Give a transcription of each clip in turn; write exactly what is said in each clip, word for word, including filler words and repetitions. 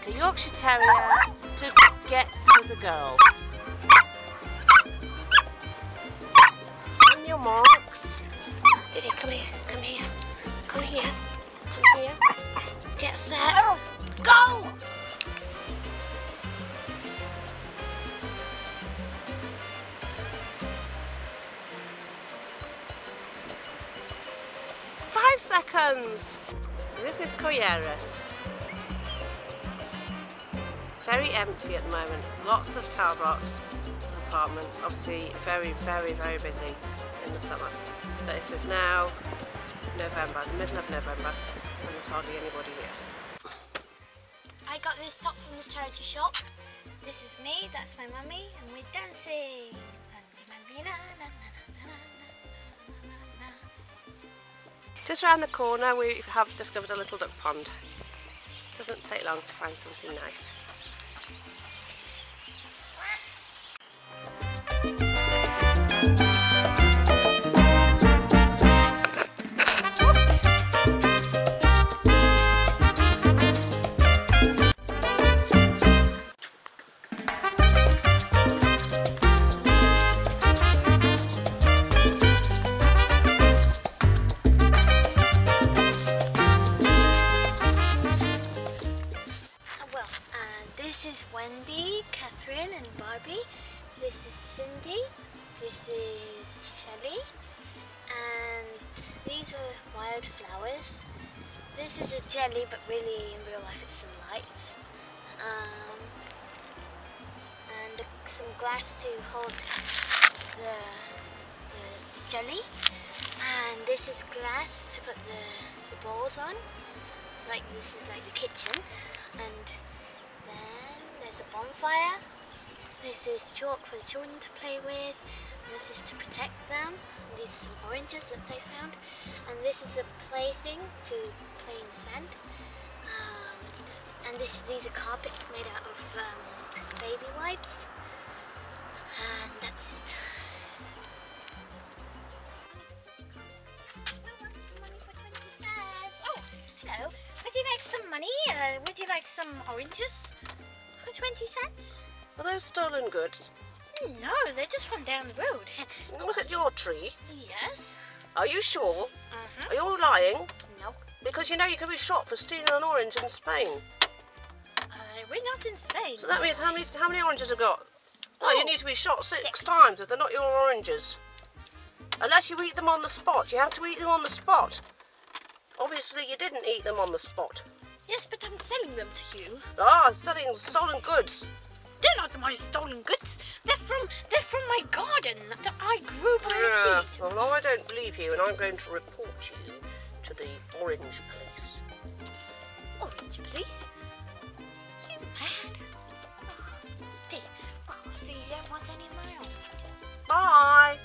like a Yorkshire Terrier to get to the girl. On your marks. Diddy, come here, come here, come here, come here. Get set, go! Five seconds. This is Culleras. Very empty at the moment. Lots of tower blocks, apartments. Obviously, very, very, very busy in the summer. This is now November, the middle of November, and there's hardly anybody here. I got this top from the charity shop. This is me, that's my mummy, and we're dancing. Just around the corner we have discovered a little duck pond. Doesn't take long to find something nice. Wendy, Catherine and Barbie. This is Cindy, this is Shelley, and these are wildflowers. This is a jelly, but really in real life it's some lights. Um, and some glass to hold the, the jelly. And this is glass to put the, the balls on. Like this is like the kitchen. And there's a bonfire. This is chalk for the children to play with. And this is to protect them. And these are some oranges that they found. And this is a plaything to play in the sand. Um, and this, these are carpets made out of um, baby wipes. And that's it. Oh, hello. Would you like some money? Uh, would you like some oranges? For twenty cents? Are those stolen goods? No, they're just from down the road. Was it your tree? Yes. Are you sure? Uh-huh. Are you lying? No. Because you know you can be shot for stealing an orange in Spain. Uh, we're not in Spain. So that means how many how many oranges have got? Oh, well, you need to be shot six, six times if they're not your oranges. Unless you eat them on the spot. You have to eat them on the spot. Obviously you didn't eat them on the spot. Yes, but I'm selling them to you. Ah, selling stolen goods. They're not my stolen goods. They're from they're from my garden that I grew by Yeah. a seed. Well, no, I don't believe you, and I'm going to report you to the Orange Police. Orange Police? You mad? Oh, dear. Oh, so you don't want any of my oranges? Bye.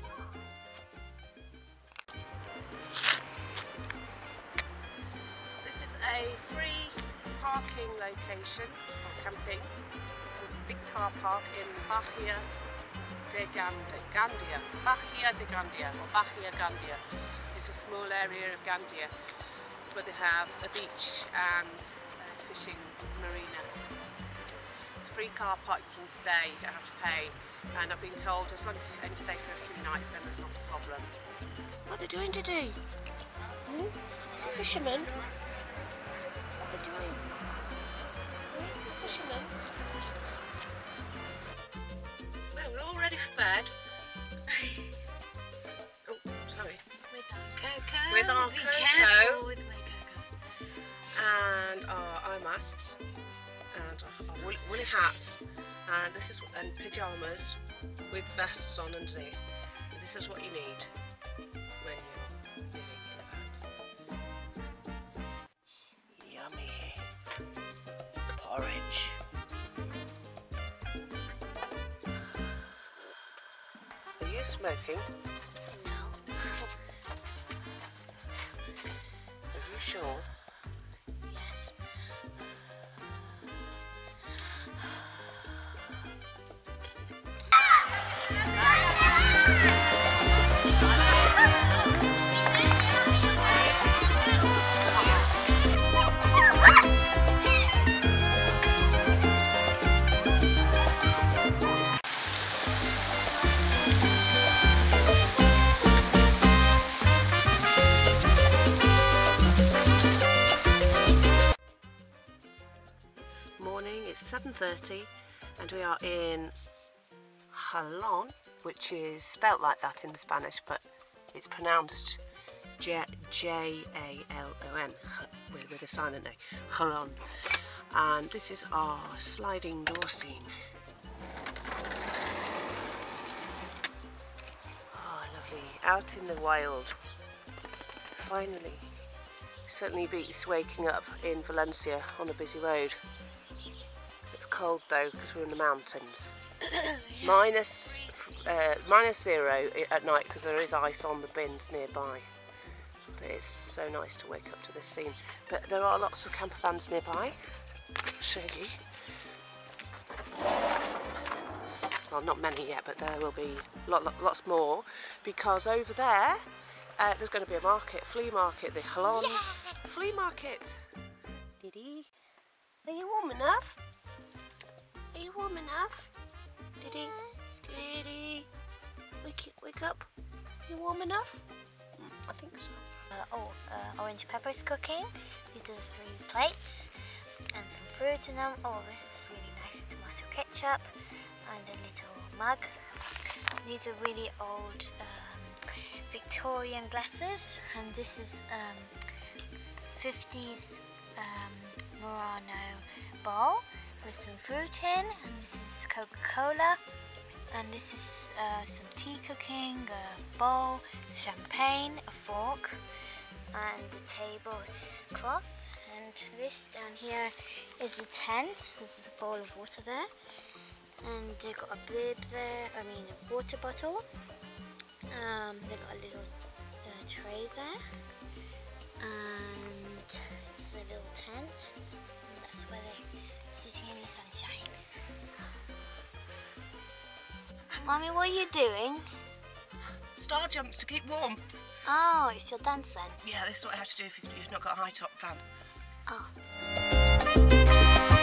This is a free parking location for camping. It's a big car park in Bahia de Gandia. Gandia. Bahia de Gandia, or Bahia Gandia. It's a small area of Gandia where they have a beach and a fishing marina. It's a free car park, you can stay, you don't have to pay. And I've been told as long as you only stay for a few nights, then there's not a problem. What are they doing today? Hmm? Is it fishermen? What are they doing? Hmm? Fishermen? Well, we're all ready for bed. Oh, sorry. With our cocoa. With our Be cocoa. careful with my cocoa. And our eye masks. And our woolly, woolly hats. And this is and pyjamas with vests on underneath. This is what you need when you're living in a van. Yummy porridge. Are you smoking? No. Are you sure? Yes. seven thirty and we are in Jalón, which is spelt like that in the Spanish, but it's pronounced J A L O N with, with a silent A, Jalón. And this is our sliding door scene. Oh, lovely. Out in the wild. Finally. Certainly beats waking up in Valencia on a busy road. It's cold though because we're in the mountains. minus, uh, minus zero at night because there is ice on the bins nearby. But it's so nice to wake up to this scene. But there are lots of camper vans nearby. I'll show you. Well, not many yet, but there will be lot, lot, lots more because over there uh, there's going to be a market, flea market, the Jalón yeah. flea market. Diddy, are you warm enough? Are you warm enough? Diddy, Diddy, wake, wake up. Are you warm enough? Mm, I think so. Uh, oh, uh, orange peppers cooking. These are three plates and some fruit in them. Oh, this is really nice tomato ketchup and a little mug. These are really old um, Victorian glasses, and this is um, fifties um, Murano bowl with some fruit in, and this is Coca-Cola, and this is uh, some tea cooking, a bowl, champagne, a fork, and the table is cloth. And this down here is a tent. This is a bowl of water there, and they've got a bib there, I mean a water bottle. Um, they've got a little uh, tray there, and it's a little tent, and that's where they're sitting in the sunshine. Mommy, what are you doing? Star jumps to keep warm. Oh, it's your dance then? Yeah, this is what I have to do if you've not got a high top fan. Oh.